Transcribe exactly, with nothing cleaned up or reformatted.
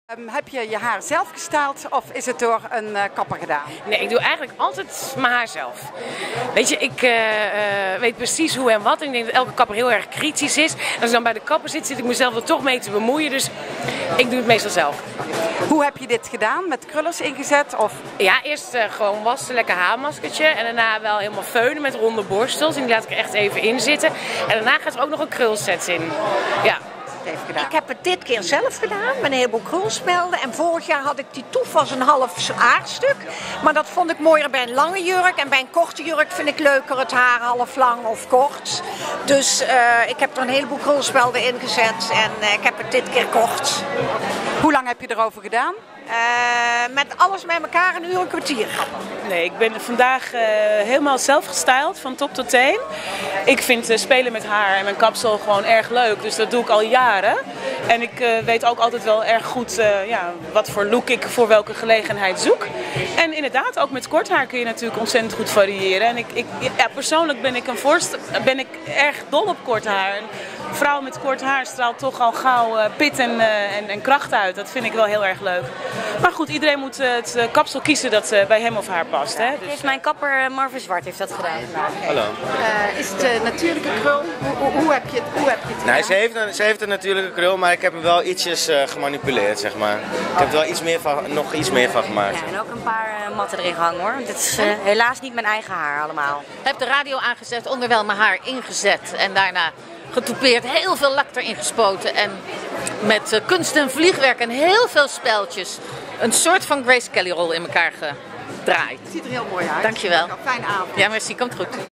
Um, heb je je haar zelf gestyled of is het door een uh, kapper gedaan? Nee, ik doe eigenlijk altijd mijn haar zelf. Weet je, ik uh, uh, weet precies hoe en wat. En ik denk dat elke kapper heel erg kritisch is. En als ik dan bij de kapper zit, zit ik mezelf er toch mee te bemoeien. Dus ik doe het meestal zelf. Hoe heb je dit gedaan? Met krullers ingezet? Of? Ja, eerst uh, gewoon wassen, lekker haarmaskertje. En daarna wel helemaal feunen met ronde borstels. En die laat ik er echt even in zitten. En daarna gaat er ook nog een krulset in. Ja. Ik heb het dit keer zelf gedaan met een heleboel krulspelden. En vorig jaar had ik die toef als een half haarstuk. Maar dat vond ik mooier bij een lange jurk. En bij een korte jurk vind ik leuker het haar half lang of kort. Dus uh, ik heb er een heleboel krulspelden in gezet. En uh, ik heb het dit keer kort. Hoe lang heb je erover gedaan? Uh, met alles bij elkaar een uur en kwartier. Nee, ik ben vandaag uh, helemaal zelf gestyled, van top tot teen. Ik vind uh, spelen met haar en mijn kapsel gewoon erg leuk, dus dat doe ik al jaren. En ik uh, weet ook altijd wel erg goed uh, ja, wat voor look ik voor welke gelegenheid zoek. En inderdaad, ook met kort haar kun je natuurlijk ontzettend goed variëren. En ik, ik, ja, persoonlijk ben ik, een voorst ben ik erg dol op kort haar. Een vrouw met kort haar straalt toch al gauw uh, pit en, uh, en, en kracht uit. Dat vind ik wel heel erg leuk. Maar goed, iedereen moet uh, het uh, kapsel kiezen dat uh, bij hem of haar past. Hè? Dus. Heeft mijn kapper Marvin Zwart heeft dat gedaan. Hallo. Uh, is het uh, natuurlijke krul? Hoe, hoe, hoe, heb je het, hoe heb je het gedaan? Nee, ze heeft, een, ze heeft een natuurlijke krul, maar ik heb hem wel ietsjes uh, gemanipuleerd, zeg maar. Ik heb er wel iets meer van, nog iets meer van gemaakt. Ja, en ook een paar uh, matten erin gehangen hoor. Dit is uh, helaas niet mijn eigen haar allemaal. Ik heb de radio aangezet, onderwijl mijn haar ingezet en daarna getoupeerd, heel veel lak erin gespoten en met uh, kunst en vliegwerk en heel veel speltjes een soort van Grace Kelly rol in elkaar gedraaid. Het ziet er heel mooi uit. Dankjewel. Fijne avond. Ja, merci, komt goed.